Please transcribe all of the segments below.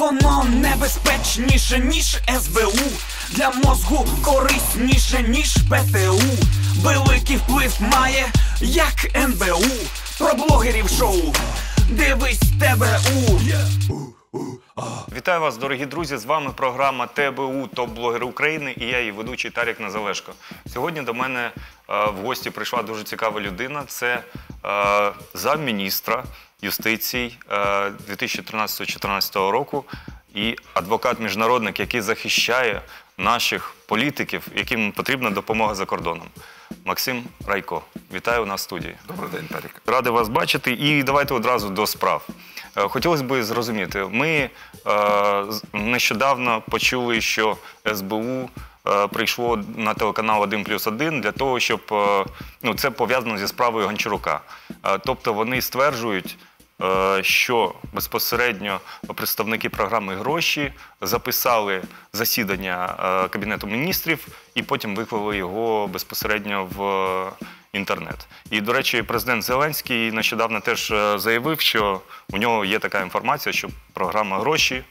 Воно небезпечніше, ніж СБУ, для мозку корисніше, ніж ПТУ. Великий вплив має, як НБУ. Про блогерів шоу дивись ТБУ. Вітаю вас, дорогі друзі! З вами програма ТБУ «Топ-блогери України» і я, її ведучий Тарік Назалешко. Сьогодні до мене в гості прийшла дуже цікава людина. Це замміністра юстиції 2013-2014 року і адвокат-міжнародник, який захищає наших політиків, яким потрібна допомога за кордоном. Максим Райко. Вітаю у нас в студії. Добрий день, Тарік. Радий вас бачити. І давайте одразу до справ. Хотілося б зрозуміти, ми нещодавно почули, що СБУ прийшло на телеканал «1+1» для того, щоб, це пов'язано зі справою Гончарука. Тобто вони стверджують, що безпосередньо представники програми «Гроші» записали засідання Кабінету міністрів і потім виклали його безпосередньо в інтернет. І, до речі, президент Зеленський нещодавно теж заявив, що у нього є така інформація, що програма «Гроші»,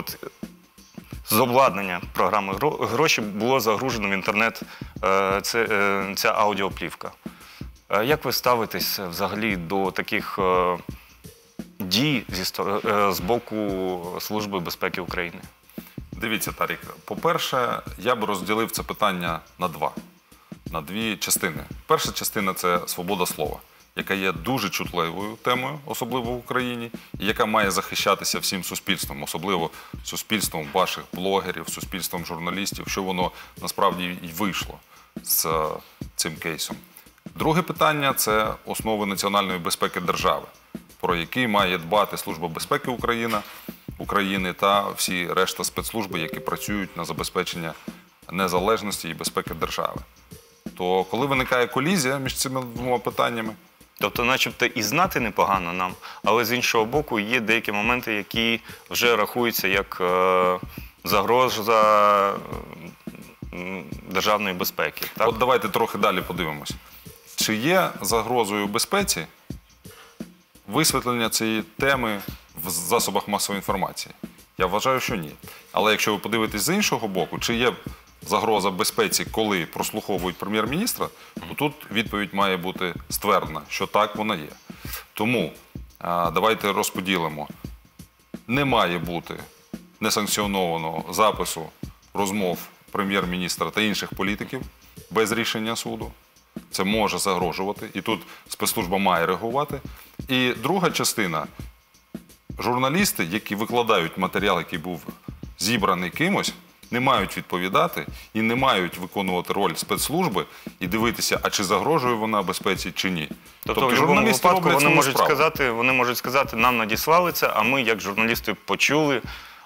з обладнання програми «Гроші» було загружено в інтернет ця аудіоплівка. Як ви ставитесь взагалі до таких дій з боку Служби безпеки України? Дивіться, Тарік, по-перше, я б розділив це питання на дві частини. Перша частина – це свобода слова, яка є дуже чутливою темою, особливо в Україні, і яка має захищатися всім суспільством, особливо суспільством ваших блогерів, суспільством журналістів, що воно насправді і вийшло з цим кейсом. Друге питання – це основи національної безпеки держави, про які має дбати Служба безпеки України та всі решта спецслужби, які працюють на забезпечення незалежності і безпеки держави. То коли виникає колізія між цими двома питаннями... Тобто, начебто, і знати непогано нам, але з іншого боку є деякі моменти, які вже рахуються як загроза державної безпеки. Так? От давайте трохи далі подивимось. Чи є загрозою безпеці висвітлення цієї теми в засобах масової інформації? Я вважаю, що ні. Але якщо ви подивитесь з іншого боку, чи є загроза безпеці, коли прослуховують прем'єр-міністра, то тут відповідь має бути ствердна, що так вона є. Тому давайте розподілимо. Не має бути несанкціонованого запису розмов прем'єр-міністра та інших політиків без рішення суду. Це може загрожувати, і тут спецслужба має реагувати. І друга частина – журналісти, які викладають матеріал, який був зібраний кимось, не мають відповідати і не мають виконувати роль спецслужби і дивитися, а чи загрожує вона безпеці, чи ні. Тобто в будь-якому випадку вони можуть сказати, нам надіслали це, а ми, як журналісти, почули,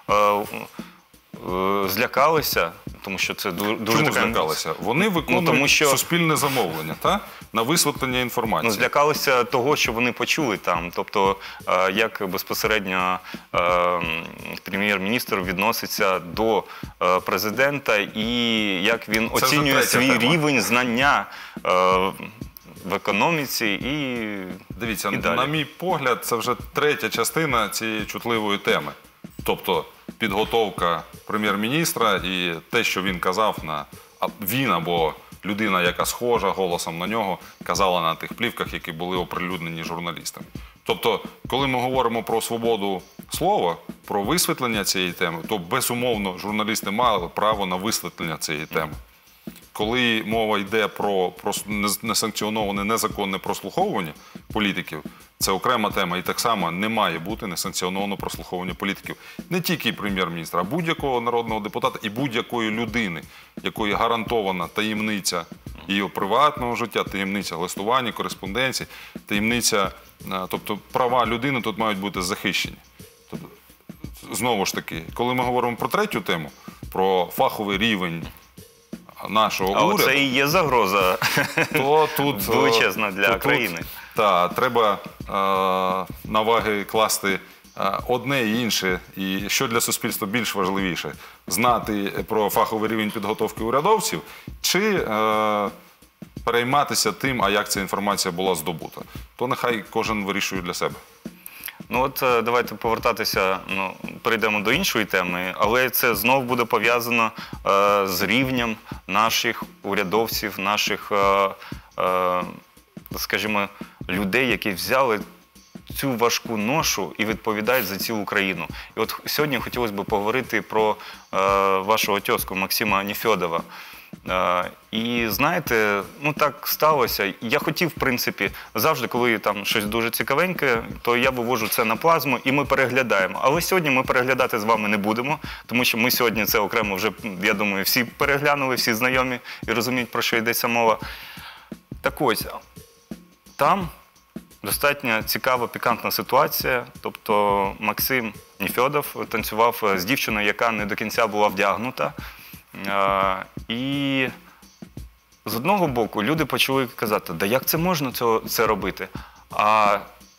злякалися, тому що це дуже... Чому злякалися? Вони виконують суспільне замовлення, на висвітлення інформації. Злякалися того, що вони почули там. Тобто, як безпосередньо прем'єр-міністр відноситься до президента і як він оцінює свій рівень знання в економіці і Дивіться, далі. На мій погляд, це вже третя частина цієї чутливої теми. Тобто, підготовка прем'єр-міністра і те, що він казав, він або людина, яка схожа голосом на нього, казала на тих плівках, які були оприлюднені журналістами. Тобто, коли ми говоримо про свободу слова, про висвітлення цієї теми, то, безумовно, журналісти мали право на висвітлення цієї теми. Коли мова йде про несанкціоноване, незаконне прослуховування політиків, це окрема тема. І так само не має бути несанкціоноване прослуховування політиків. Не тільки прем'єр-міністра, а будь-якого народного депутата і будь-якої людини, якої гарантована таємниця її приватного життя, таємниця листування, кореспонденції, таємниця, тобто права людини тут мають бути захищені. Тобто, знову ж таки, коли ми говоримо про третю тему, про фаховий рівень нашого уряду... А це і є загроза величезна для країни. Так, треба на ваги класти одне і інше, і що для суспільства більш важливіше – знати про фаховий рівень підготовки урядовців чи перейматися тим, а як ця інформація була здобута. То нехай кожен вирішує для себе. Ну от давайте повертатися, перейдемо до іншої теми, але це знов буде пов'язано з рівнем наших урядовців, наших, скажімо, людей, які взяли цю важку ношу і відповідають за цілу країну. І от сьогодні хотілося б поговорити про вашого тьозку Максима Нефьодова. І знаєте, так сталося. Я хотів, в принципі, завжди, коли там щось дуже цікавеньке, то я вивожу це на плазму і ми переглядаємо. Але сьогодні ми переглядати з вами не будемо, тому що ми сьогодні це окремо вже, я думаю, всі переглянули, всі знайомі і розуміють, про що йдеться мова. Так ось, там достатньо цікава, пікантна ситуація. Тобто Максим Нефьодов танцював з дівчиною, яка не до кінця була вдягнута. І з одного боку люди почали казати, да як це можна це робити? А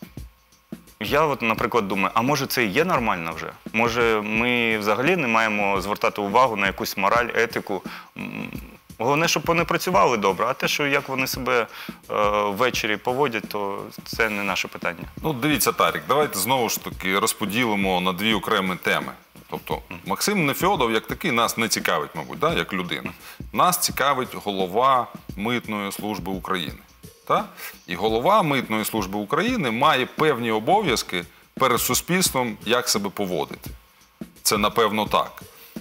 я, от, наприклад, думаю, а може це і є нормально вже? Може ми взагалі не маємо звертати увагу на якусь мораль, етику? Головне, щоб вони працювали добре, а те, що як вони себе ввечері поводять, то це не наше питання. Ну, дивіться, Тарік, давайте знову ж таки розподілимо на дві окремі теми. Тобто Максим Нефьодов як такий нас не цікавить, мабуть, да, як людина. Нас цікавить голова Митної служби України. Та? І голова Митної служби України має певні обов'язки перед суспільством, як себе поводити. Це, напевно, так.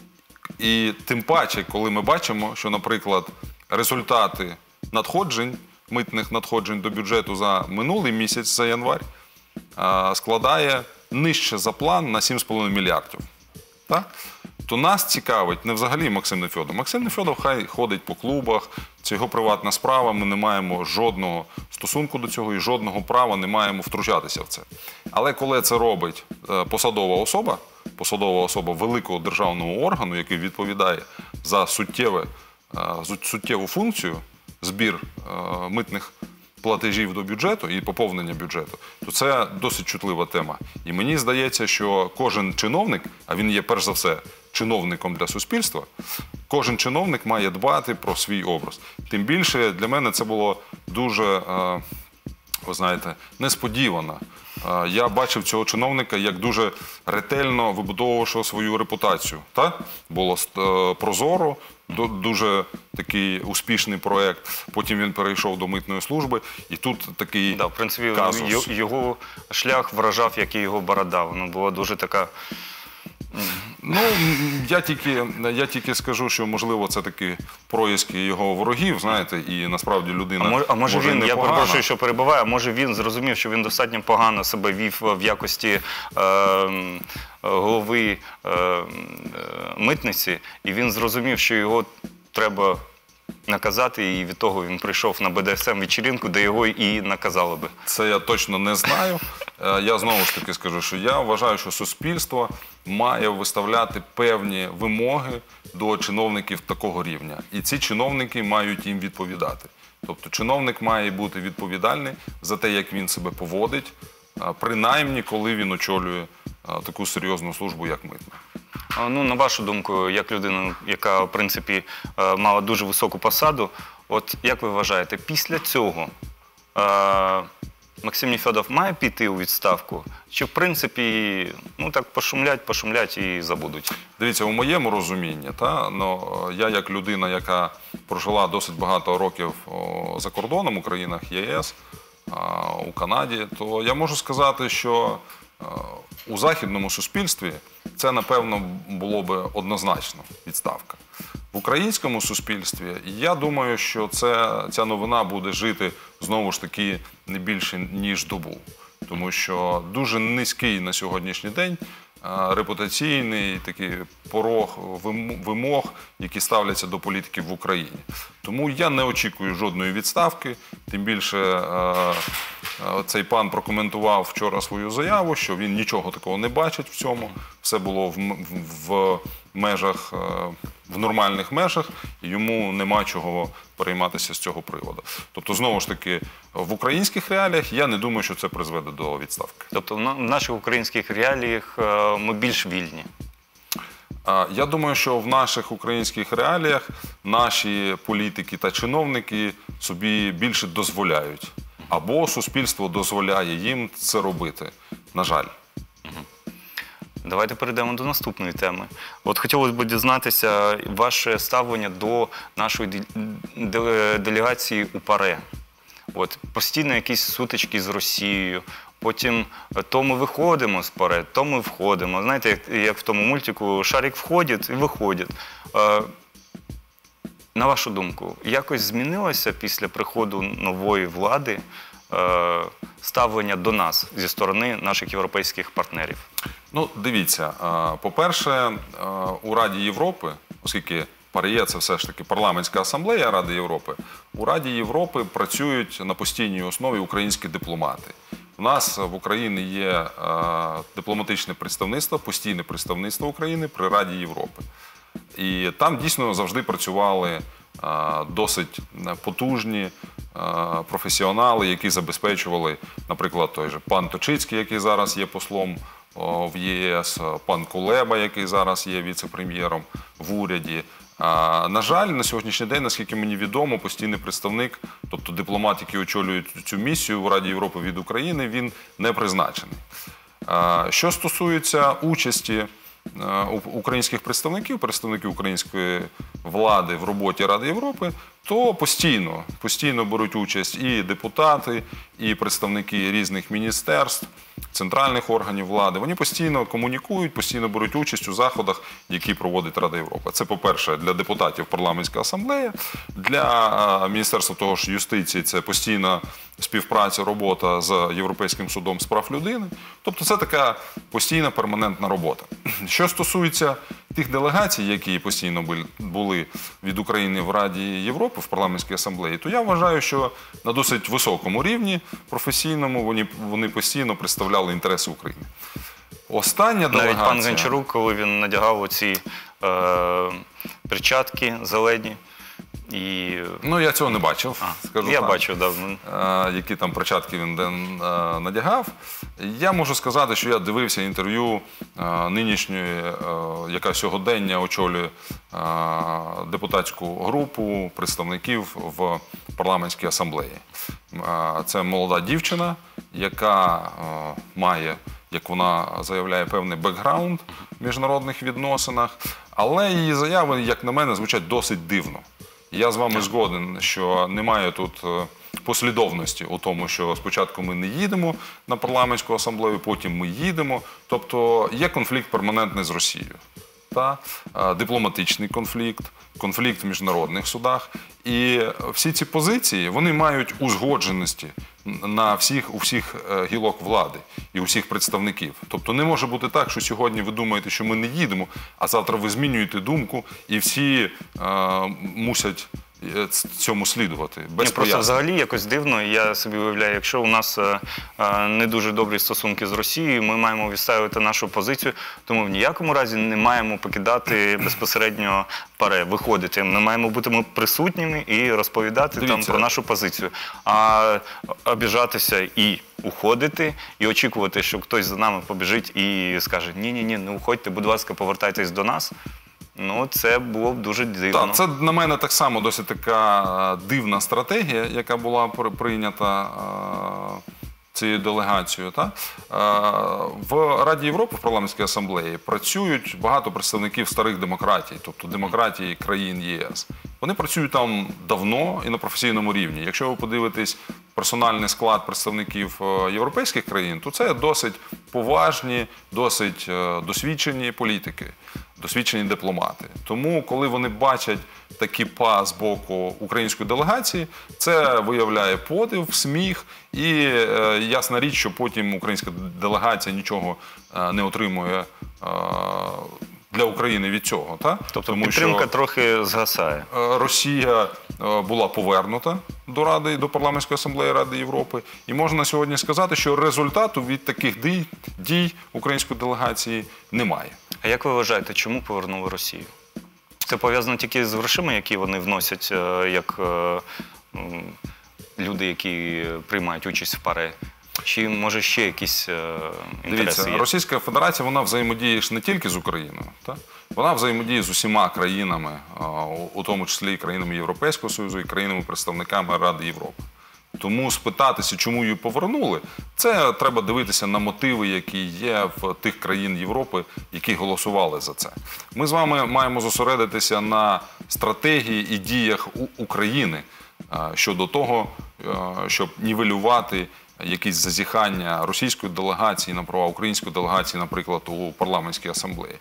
І тим паче, коли ми бачимо, що, наприклад, результати надходжень, митних надходжень до бюджету за минулий місяць, за январь, складає нижче за план на 7,5 мільярдів. Так? То нас цікавить не взагалі Максим Нефьодов. Максим Нефьодов хай ходить по клубах, це його приватна справа, ми не маємо жодного стосунку до цього і жодного права не маємо втручатися в це. Але коли це робить посадова особа великого державного органу, який відповідає за суттєву функцію, збір митних платежів до бюджету і поповнення бюджету, то це досить чутлива тема. І мені здається, що кожен чиновник, а він є перш за все чиновником для суспільства, кожен чиновник має дбати про свій образ. Тим більше для мене це було дуже, ви знаєте, несподівано. Я бачив цього чиновника як дуже ретельно вибудовувавши свою репутацію. Так? Було прозоро, дуже такий успішний проєкт. Потім він перейшов до митної служби, і тут такий в принципі, казус. Його шлях вражав, як і його борода. Вона була дуже така... Ну, я тільки скажу, що, можливо, це такі проїзки його ворогів, знаєте, і насправді людина може він, непогана. я перепрошую, що перебиваю, а може він зрозумів, що він достатньо погано себе вів в якості голови митниці, і він зрозумів, що його треба наказати, і від того він прийшов на БДСМ-вечірінку, де його і наказали би. Це я точно не знаю. Я знову ж таки скажу, що я вважаю, що суспільство має виставляти певні вимоги до чиновників такого рівня. І ці чиновники мають їм відповідати. Тобто чиновник має бути відповідальний за те, як він себе поводить, принаймні, коли він очолює таку серйозну службу, як митна. Ну, на вашу думку, як людина, яка, в принципі, мала дуже високу посаду, от як ви вважаєте, після цього Максим Нефьодов має піти у відставку? Чи, в принципі, ну так пошумлять і забудуть? Дивіться, у моєму розумінні, я як людина, яка прожила досить багато років за кордоном у країнах ЄС, у Канаді, то я можу сказати, що у західному суспільстві це, напевно, було би однозначно відставка. В українському суспільстві, я думаю, що ця новина буде жити, знову ж таки, не більше, ніж добу. Тому що дуже низький на сьогоднішній день репутаційний такий порог вимог, які ставляться до політиків в Україні. Тому я не очікую жодної відставки, тим більше цей пан прокоментував вчора свою заяву, що він нічого такого не бачить в цьому, все було в межах, в нормальних межах, і йому нема чого перейматися з цього приводу. Тобто, знову ж таки, в українських реаліях я не думаю, що це призведе до відставки. Тобто в наших українських реаліях ми більш вільні? Я думаю, що в наших українських реаліях наші політики та чиновники собі більше дозволяють. Або суспільство дозволяє їм це робити. На жаль. Давайте перейдемо до наступної теми. От хотілося б дізнатися ваше ставлення до нашої делегації у ПАРЕ. От постійно якісь сутички з Росією. Потім то ми виходимо з ПАРЕ, то ми входимо. Знаєте, як в тому мультику, шарик входить і виходить. На вашу думку, якось змінилося після приходу нової влади ставлення до нас зі сторони наших європейських партнерів? Ну, дивіться, по-перше, у Раді Європи, оскільки ПАРЄ – це все ж таки парламентська асамблея Ради Європи, у Раді Європи працюють на постійній основі українські дипломати. У нас в Україні є дипломатичне представництво, постійне представництво України при Раді Європи. І там дійсно завжди працювали досить потужні професіонали, які забезпечували, наприклад, той же пан Точицький, який зараз є послом в ЄС, пан Кулеба, який зараз є віце-прем'єром в уряді. На жаль, на сьогоднішній день, наскільки мені відомо, постійний представник, тобто дипломат, який очолює цю місію в Раді Європи від України, він не призначений. Що стосується участі українських представників української влади в роботі Ради Європи, то постійно беруть участь і депутати, і представники різних міністерств, центральних органів влади. Вони постійно комунікують, постійно беруть участь у заходах, які проводить Рада Європи. Це, по-перше, для депутатів парламентська асамблея, для Міністерства того ж юстиції це постійна співпраця, робота з Європейським судом з прав людини. Тобто це така постійна перманентна робота. Що стосується тих делегацій, які постійно були від України в Раді Європи, в парламентській асамблеї, то я вважаю, що на досить високому рівні, професійному, вони постійно представляли інтереси України. Остання делегація... Навіть пан Гончарук, коли він надягав оці перчатки зелені, і... Ну, я цього не бачив, скажу я так. бачив, да. Які там перчатки він надягав. Я можу сказати, що я дивився інтерв'ю нинішньої, яка сьогодення очолює депутатську групу представників в парламентській асамблеї. Це молода дівчина, яка має, як вона заявляє, певний бекграунд в міжнародних відносинах, але її заяви, як на мене, звучать досить дивно. Я з вами згоден, що немає тут послідовності у тому, що спочатку ми не їдемо на парламентську асамблею, потім ми їдемо. Тобто є конфлікт перманентний з Росією. Дипломатичний конфлікт, конфлікт в міжнародних судах. І всі ці позиції, вони мають узгодженості у всіх гілок влади і у всіх представників. Тобто не може бути так, що сьогодні ви думаєте, що ми не їдемо, а завтра ви змінюєте думку і всі мусять цьому слідувати. Без просто взагалі якось дивно, я собі уявляю, якщо у нас не дуже добрі стосунки з Росією, ми маємо відстоювати нашу позицію, тому в ніякому разі не маємо покидати безпосередньо ПАРЕ, виходити. Ми маємо бути присутніми і розповідати там про нашу позицію. А обіжатися і уходити, і очікувати, що хтось за нами побіжить і скаже: ні-ні-ні, не уходьте, будь ласка, повертайтесь до нас. Ну, це було б дуже дивно. Так, це на мене так само досить така дивна стратегія, яка була прийнята цією делегацією. В Раді Європи, в парламентській асамблеї, працюють багато представників старих демократій, тобто демократії країн ЄС. Вони працюють там давно і на професійному рівні. Якщо ви подивитесь персональний склад представників європейських країн, то це досить поважні, досить досвідчені політики, досвідчені дипломати. Тому, коли вони бачать такі па з боку української делегації, це виявляє подив, сміх і ясна річ, що потім українська делегація нічого не отримує для України від цього. Тобто тому, підтримка трохи згасає. Росія була повернута до парламентської асамблеї Ради Європи. І можна сьогодні сказати, що результату від таких дій української делегації немає. А як ви вважаєте, чому повернули Росію? Це пов'язано тільки з грошима, які вони вносять, як люди, які приймають участь в ПАРЕ? Чи, може, ще якісь інтереси є? Дивіться, Російська Федерація, вона взаємодіє ж не тільки з Україною. Вона взаємодіє з усіма країнами, у тому числі і країнами Європейського Союзу, і країнами-представниками Ради Європи. Тому спитатися, чому її повернули, це треба дивитися на мотиви, які є в тих країн Європи, які голосували за це. Ми з вами маємо зосередитися на стратегії і діях України щодо того, щоб нівелювати якісь зазіхання російської делегації на права української делегації, наприклад, у парламентській асамблеї.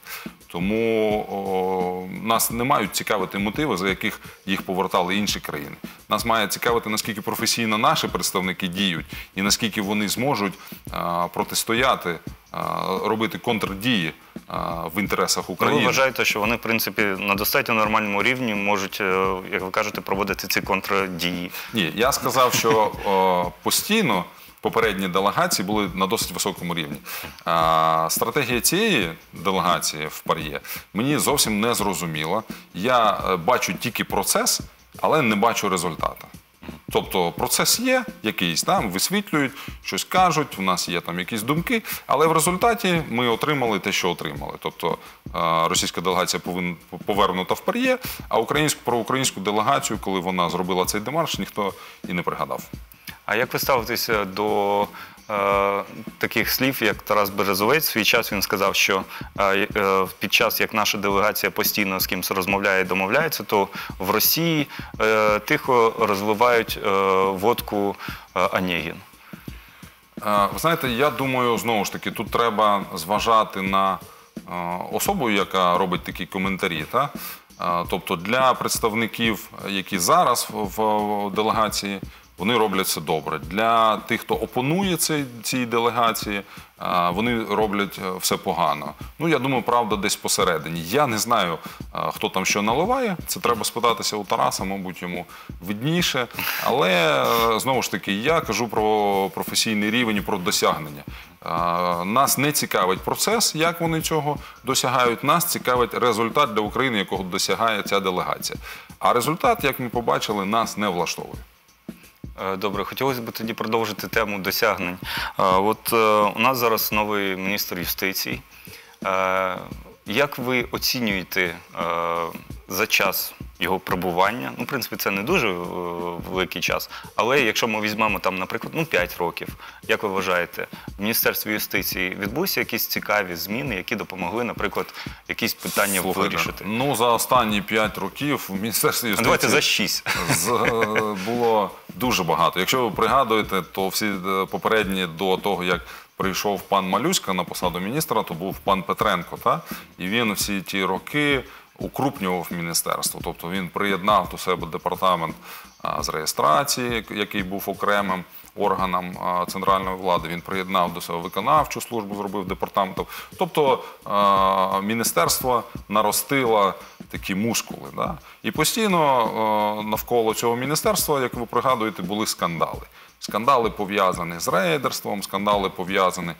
Тому нас не мають цікавити мотиви, за яких їх повертали інші країни. Нас має цікавити, наскільки професійно наші представники діють і наскільки вони зможуть протистояти, робити контрдії в інтересах України. Ви вважаєте, що вони, в принципі, на достатньо нормальному рівні можуть, як ви кажете, проводити ці контрдії? Ні, я сказав, що постійно попередні делегації були на досить високому рівні. Стратегія цієї делегації в ПАРЄ мені зовсім не зрозуміла. Я бачу тільки процес, але не бачу результату. Тобто процес є якийсь, там висвітлюють, щось кажуть, у нас є там якісь думки, але в результаті ми отримали те, що отримали. Тобто російська делегація повернута в ПАРЄ, а про українську делегацію, коли вона зробила цей демарш, ніхто і не пригадав. А як ви ставитеся до таких слів, як Тарас Березовець? В свій час він сказав, що під час, як наша делегація постійно з кимось розмовляє і домовляється, то в Росії тихо розливають водку Онегін. Ви знаєте, я думаю, знову ж таки, тут треба зважати на особу, яка робить такі коментарі. Тобто для представників, які зараз в делегації, вони роблять все добре. Для тих, хто опонує цій делегації, вони роблять все погано. Ну, я думаю, правда десь посередині. Я не знаю, хто там що наливає. Це треба спитатися у Тараса, мабуть, йому видніше. Але, знову ж таки, я кажу про професійний рівень і про досягнення. Нас не цікавить процес, як вони цього досягають. Нас цікавить результат для України, якого досягає ця делегація. А результат, як ми побачили, нас не влаштовує. Добре, хотілося б тоді продовжити тему досягнень. От у нас зараз новий міністр юстиції. Як ви оцінюєте за час його перебування? Ну, в принципі, це не дуже великий час, але якщо ми візьмемо там, наприклад, 5 років, як ви вважаєте, в Міністерстві юстиції відбулися якісь цікаві зміни, які допомогли, наприклад, якісь питання вирішити? Ну, за останні 5 років в Міністерстві юстиції... Давайте за 6. Було дуже багато. Якщо ви пригадуєте, то всі попередні до того, як прийшов пан Малюська на посаду міністра, то був пан Петренко, і він всі ті роки укрупнював міністерство. Тобто він приєднав до себе департамент з реєстрації, який був окремим органом центральної влади. Він приєднав до себе виконавчу службу, зробив департаментом. Тобто міністерство наростило такі мускули. І постійно навколо цього міністерства, як ви пригадуєте, були скандали. Скандали пов'язані з рейдерством, скандали пов'язані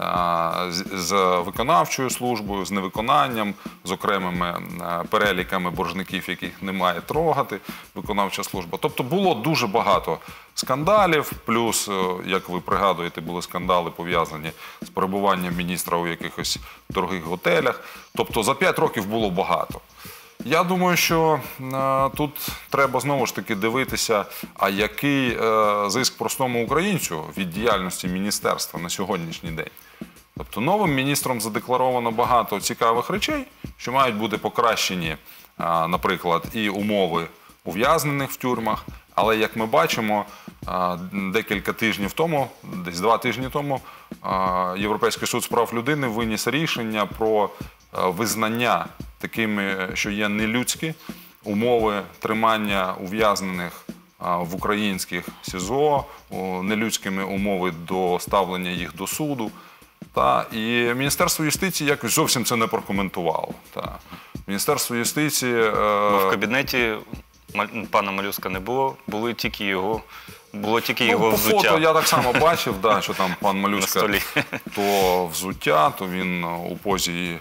з виконавчою службою, з невиконанням, з окремими переліками боржників, яких не має трогати виконавча служба. Тобто було дуже багато скандалів, плюс, як ви пригадуєте, були скандали пов'язані з перебуванням міністра у якихось дорогих готелях. Тобто за 5 років було багато. Я думаю, що тут треба знову ж таки дивитися, а який зиск простому українцю від діяльності міністерства на сьогоднішній день. Тобто новим міністром задекларовано багато цікавих речей, що мають бути покращені, наприклад, і умови ув'язнених в тюрмах. Але, як ми бачимо, декілька тижнів тому, десь 2 тижні тому, Європейський суд з прав людини виніс рішення про визнання такими, що є нелюдські умови тримання ув'язнених в українських СІЗО, нелюдськими умови до ставлення їх до суду. І Міністерство юстиції якось зовсім це не прокоментувало. Міністерство юстиції... В кабінеті пана Малюська не було, було тільки його взуття. По фото я так само бачив, що там пан Малюська то взуття, то він у позі,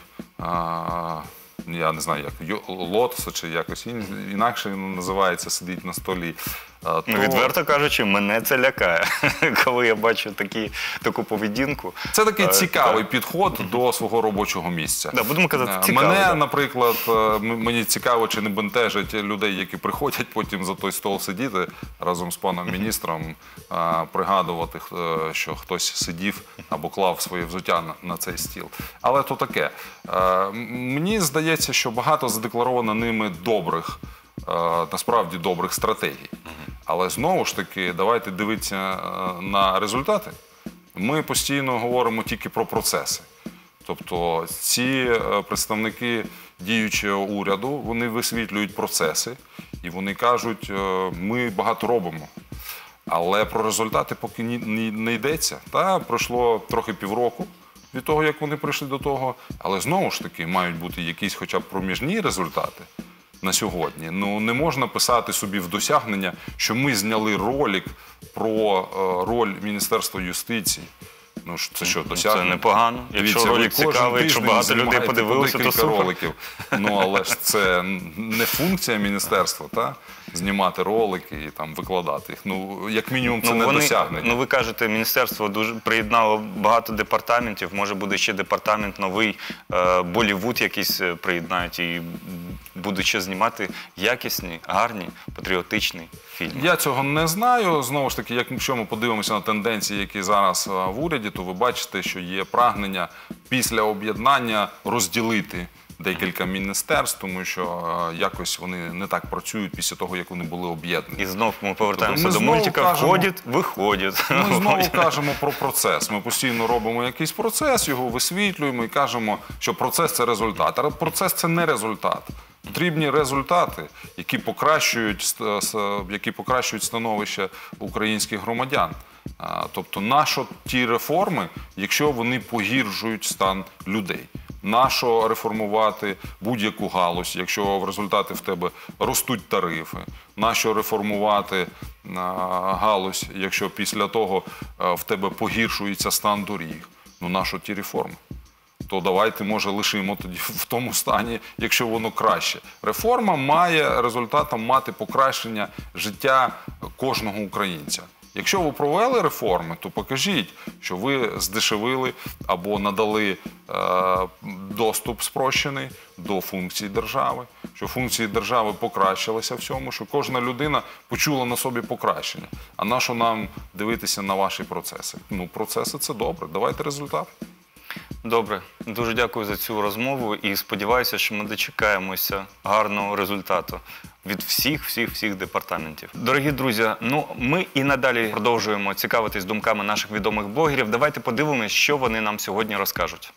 я не знаю, як лотоса чи якось інакше він називається, сидить на столі. Відверто кажучи, мене це лякає, коли я бачу таку поведінку. Це такий цікавий підход до свого робочого місця. Да, будемо казати, цікавий. Мене, наприклад, мені цікаво, чи не бентежить людей, які приходять потім за той стол сидіти разом з паном міністром, пригадувати, що хтось сидів або клав своє взуття на цей стіл. Але то таке. Мені здається, що багато задекларовано ними добрих, насправді добрих стратегій. Але знову ж таки, давайте дивитися на результати. Ми постійно говоримо тільки про процеси. Тобто ці представники діючого уряду, вони висвітлюють процеси і вони кажуть, ми багато робимо. Але про результати поки не йдеться. Пройшло трохи півроку від того, як вони прийшли до того, але знову ж таки мають бути якісь хоча б проміжні результати на сьогодні. Ну, не можна писати собі в досягнення, що ми зняли ролик про роль Міністерства юстиції. Ну, це що, досягнення? Це непогано. Якщо ролик цікавий, якщо багато людей подивилися, то супер. Роликів. Ну, але ж це не функція міністерства, та? Знімати ролики і там викладати їх. Ну, як мінімум, це не досягнення. Ну, ви кажете, міністерство приєднало багато департаментів, може буде ще департамент новий, Боллівуд якийсь приєднають і будуть ще знімати якісні, гарні, патріотичні фільми. Я цього не знаю. Знову ж таки, якщо ми подивимося на тенденції, які зараз в уряді, то ви бачите, що є прагнення після об'єднання розділити декілька міністерств, тому що якось вони не так працюють після того, як вони були об'єднані. І знов ми повертаємося до мультика «Входять, виходять». Ми знову кажемо про процес. Ми постійно робимо якийсь процес, його висвітлюємо і кажемо, що процес – це результат. А процес – це не результат. Потрібні результати, які покращують становище українських громадян. Тобто, нащо ті реформи, якщо вони погіршують стан людей? Нащо реформувати будь-яку галузь, якщо в результаті в тебе ростуть тарифи? Нащо реформувати галузь, якщо після того в тебе погіршується стан доріг? Ну, нащо ті реформи? То давайте, може, лишимо тоді в тому стані, якщо воно краще. Реформа має результатом мати покращення життя кожного українця. Якщо ви провели реформи, то покажіть, що ви здешевили або надали доступ спрощений до функцій держави, що функції держави покращилися в цьому, що кожна людина почула на собі покращення. А на що нам дивитися на ваші процеси? Ну, процеси – це добре. Давайте результат. Добре. Дуже дякую за цю розмову і сподіваюся, що ми дочекаємося гарного результату від всіх департаментів. Дорогі друзі, ну ми і надалі продовжуємо цікавитись думками наших відомих блогерів. Давайте подивимось, що вони нам сьогодні розкажуть.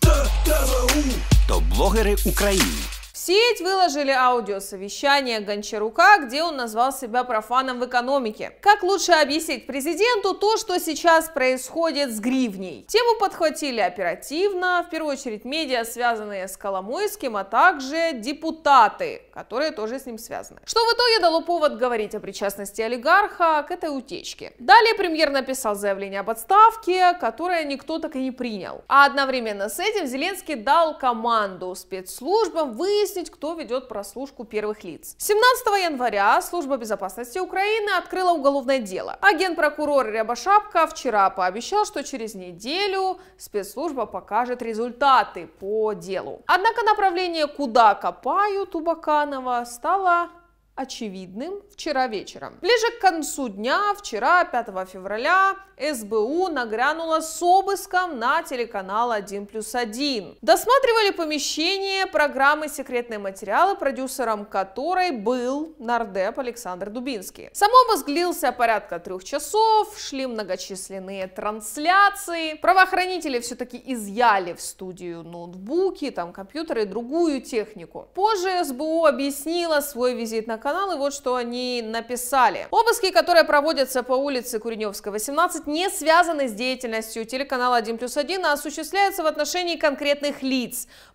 Топ-блогери України. В сеть выложили аудиосовещание Гончарука, где он назвал себя профаном в экономике. Как лучше объяснить президенту то, что сейчас происходит с гривней? Тему подхватили оперативно, в первую очередь медиа, связанные с Коломойским, а также депутаты, которые тоже с ним связаны. Что в итоге дало повод говорить о причастности олигарха к этой утечке. Далее премьер написал заявление об отставке, которое никто так и не принял. А одновременно с этим Зеленский дал команду спецслужбам выяснить, кто ведет прослушку первых лиц. 17 января Служба безопасности Украины открыла уголовное дело. А генпрокурор Рябошапка вчера пообещал, что через неделю спецслужба покажет результаты по делу. Однако направление, куда копают у Баканова, стало очевидным вчера вечером. Ближе к концу дня, вчера, 5 февраля, СБУ нагрянула с обыском на телеканал 1+1. Досматривали помещение программы «Секретные материалы», продюсером которой был нардеп Александр Дубинский. Сам обыск длился порядка 3 часов, шли многочисленные трансляции. Правоохранители все-таки изъяли в студию ноутбуки, там компьютеры и другую технику. Позже СБУ объяснила свой визит на канал, и вот что они написали. Обыски, которые проводятся по улице Куреневской, 18, не связаны с деятельностью телеканала 1+1, а осуществляются в отношении конкретных лиц.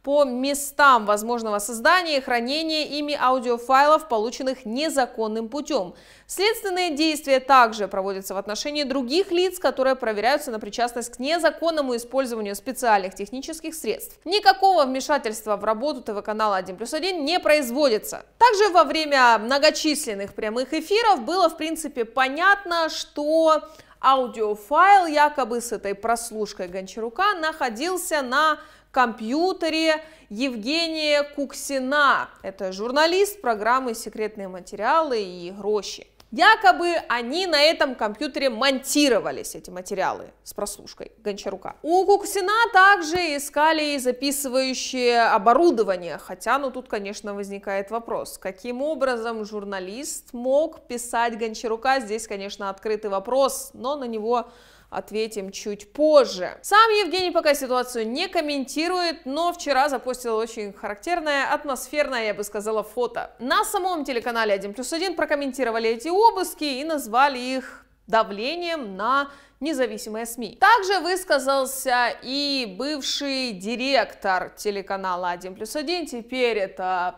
по местам возможного создания и хранения ими аудиофайлов, полученных незаконным путем. Следственные действия также проводятся в отношении других лиц, которые проверяются на причастность к незаконному использованию специальных технических средств. Никакого вмешательства в работу ТВ-канала 1+1 не производится. Также во время многочисленных прямых эфиров было, в принципе, понятно, что аудиофайл якобы с этой прослушкой Гончарука находился на компьютере Евгения Куксина. Это журналист программы «Секретные материалы» и «Гроши». Якобы они на этом компьютере монтировались, эти материалы с прослушкой Гончарука. У Куксина также искали записывающее оборудование, хотя, ну тут, конечно, возникает вопрос, каким образом журналист мог писать Гончарука? Здесь, конечно, открытый вопрос, но на него ответим чуть позже. Сам Евгений пока ситуацию не комментирует, но вчера запостил очень характерное, атмосферное, я бы сказала, фото. На самом телеканале 1+1 прокомментировали эти обыски и назвали их давлением на независимые СМИ. Также высказался и бывший директор телеканала 1+1, теперь это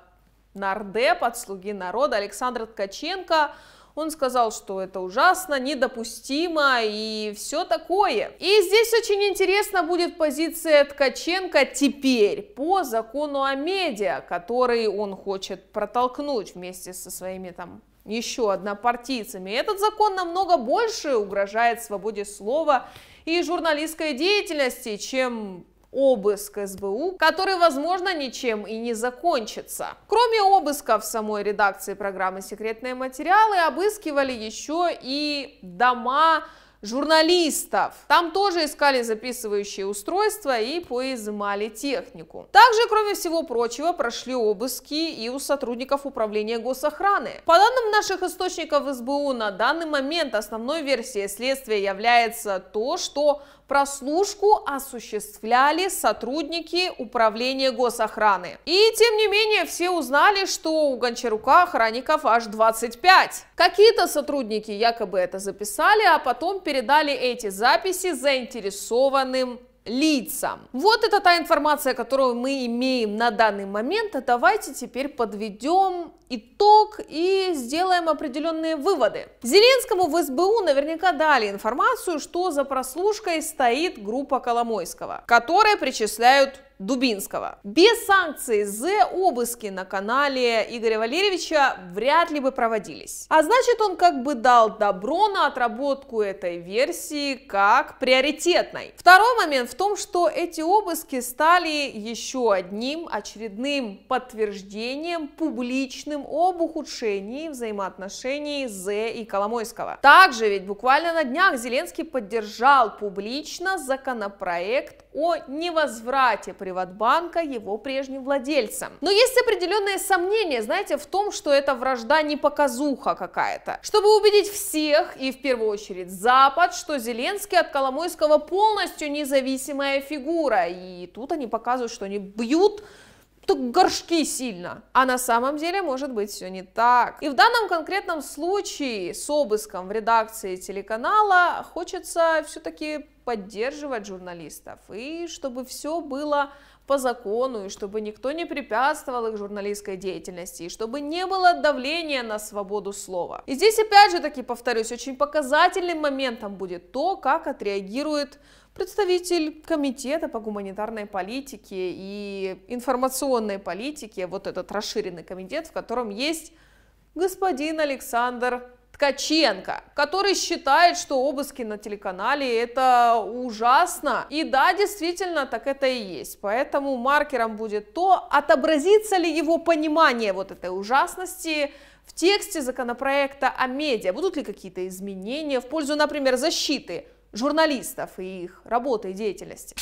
нардеп от «Слуги народа» Александр Ткаченко. Он сказал, что это ужасно, недопустимо и все такое. И здесь очень интересна будет позиция Ткаченко теперь по закону о медиа, который он хочет протолкнуть вместе со своими там еще однопартийцами. Этот закон намного больше угрожает свободе слова и журналистской деятельности, чем обыск СБУ, который, возможно, ничем и не закончится. Кроме обысков в самой редакции программы «Секретные материалы», обыскивали еще и дома журналистов. Там тоже искали записывающие устройства и поизымали технику. Также, кроме всего прочего, прошли обыски и у сотрудников управления госохраны. По данным наших источников в СБУ, на данный момент основной версией следствия является то, что прослушку осуществляли сотрудники управления госохраны. И тем не менее все узнали, что у Гончарука охранников аж 25. Какие-то сотрудники якобы это записали, а потом передали эти записи заинтересованным лицам. Вот это та информация, которую мы имеем на данный момент. А давайте теперь подведем итог и сделаем определенные выводы. Зеленскому в СБУ наверняка дали информацию, что за прослушкой стоит группа Коломойского, которой причисляют Дубинского. Без санкций обыски на канале Игоря Валерьевича вряд ли бы проводились. А значит, он как бы дал добро на отработку этой версии как приоритетной. Второй момент в том, что эти обыски стали еще одним очередным подтверждением публичным об ухудшении взаимоотношений З и Коломойского. Также ведь буквально на днях Зеленский поддержал публично законопроект о невозврате Приватбанка его прежним владельцам. Но есть определенные сомнения, знаете, в том, что эта вражда не показуха какая-то. Чтобы убедить всех, и в первую очередь Запад, что Зеленский от Коломойского полностью независимая фигура. И тут они показывают, что они бьют так горшки сильно. А на самом деле может быть все не так. И в данном конкретном случае с обыском в редакции телеканала хочется все-таки поддерживать журналистов. И чтобы все было по закону, и чтобы никто не препятствовал их журналистской деятельности, и чтобы не было давления на свободу слова. И здесь опять же таки повторюсь, очень показательным моментом будет то, как отреагирует представитель комитета по гуманитарной политике и информационной политике, вот этот расширенный комитет, в котором есть господин Александр Ткаченко, который считает, что обыски на телеканале это ужасно. И да, действительно, так это и есть. Поэтому маркером будет то, отобразится ли его понимание вот этой ужасности в тексте законопроекта о медиа. Будут ли какие-то изменения в пользу, например, защиты журналістів і їх роботи і діяльності.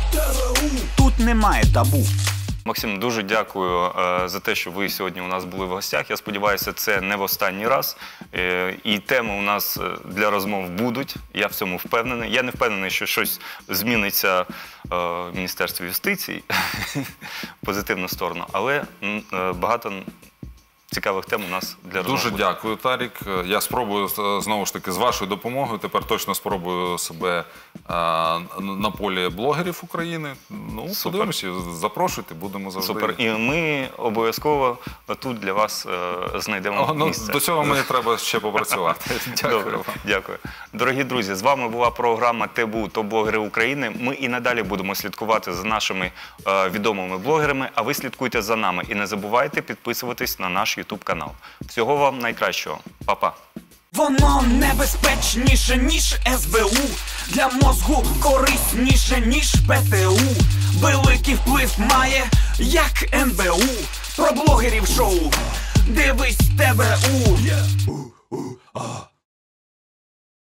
Тут немає табу. Максим, дуже дякую за те, що ви сьогодні у нас були в гостях. Я сподіваюся, це не в останній раз. І теми у нас для розмов будуть. Я в цьому впевнений. Я не впевнений, що щось зміниться в Міністерстві юстиції в позитивну сторону, але багато цікавих тем у нас для розмови. Дуже дякую, Тарік. Я спробую, знову ж таки, з вашою допомогою, тепер точно спробую себе на полі блогерів України. Ну, подивимося, запрошуйте, будемо завжди. Супер. І ми обов'язково тут для вас знайдемо місце. До цього мені треба ще попрацювати. Дякую. Добре, дякую. Дорогі друзі, з вами була програма ТБУ «Топ-блогери України». Ми і надалі будемо слідкувати за нашими відомими блогерами, а ви слідкуйте за нами. І не забувайте підписуватись на наш YouTube-канал. Всього вам найкращого. Па-па. Воно небезпечніше, ніж СБУ. Для мозгу корисніше, ніж ПТУ. Великий вплив має, як НБУ. Про блогерів шоу. Дивись ТБУ.